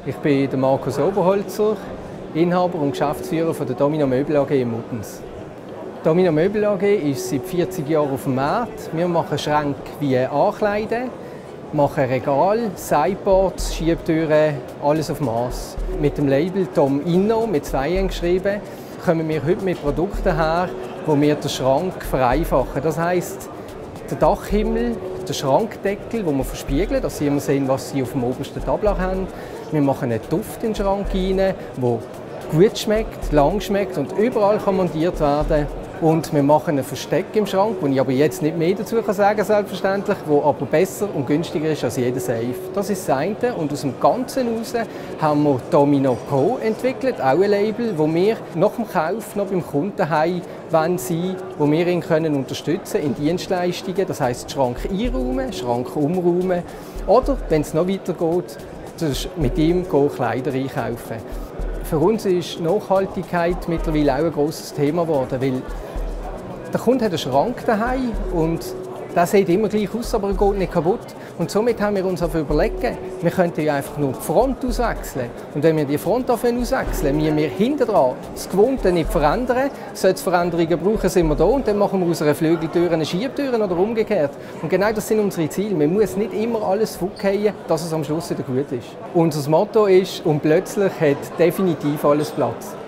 Ich bin der Markus Oberholzer, Inhaber und Geschäftsführer der Domino Möbel AG in Muttenz. Die Domino Möbel AG ist seit 40 Jahren auf dem Markt. Wir machen Schränke wie Ankleiden, machen Regal, Sideboards, Schiebtüren, alles auf Maß. Mit dem Label Tom Inno mit 2 geschrieben, kommen wir heute mit Produkten her, wo wir den Schrank vereinfachen. Das heisst, der Dachhimmel, der Schrankdeckel, wo wir verspiegeln, dass Sie immer sehen, was Sie auf dem obersten Tablett haben. Wir machen einen Duft in den Schrank rein, der gut schmeckt, lang schmeckt und überall kann montiert werden. Und wir machen ein Versteck im Schrank, wo ich aber jetzt nicht mehr dazu sagen kann, selbstverständlich, wo aber besser und günstiger ist als jeder Safe. Das ist das eine. Und aus dem Ganzen heraus haben wir Domino Pro entwickelt, auch ein Label, wo wir nach dem Kauf noch beim Kunden haben, wo wir ihn unterstützen können in Dienstleistungen. Das heisst, Schrank einräumen, Schrank umräumen oder, wenn es noch weitergeht, mit ihm Kleider einkaufen. Für uns ist Nachhaltigkeit mittlerweile auch ein grosses Thema geworden, weil der Kunde hat einen Schrank daheim und der sieht immer gleich aus, aber er geht nicht kaputt. Und somit haben wir uns überlegt, wir könnten ja einfach nur die Front auswechseln. Und wenn wir die Front auswechseln, müssen wir hinten dran das Gewohnte nicht verändern. Sollte es Veränderungen brauchen, sind wir da und dann machen wir aus einer Flügeltür eine Schiebtür oder umgekehrt. Und genau das sind unsere Ziele. Man muss nicht immer alles fortgehen, dass es am Schluss wieder gut ist. Unser Motto ist, und plötzlich hat definitiv alles Platz.